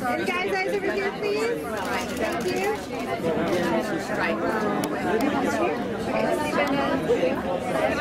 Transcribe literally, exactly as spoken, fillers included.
And guys, eyes over here, please. Thank you. Right. Okay, Stephen.